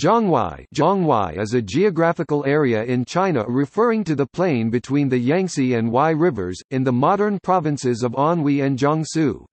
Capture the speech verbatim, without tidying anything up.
Jianghuai Jianghuai is a geographical area in China referring to the plain between the Yangtze and Huai rivers, in the modern provinces of Anhui and Jiangsu.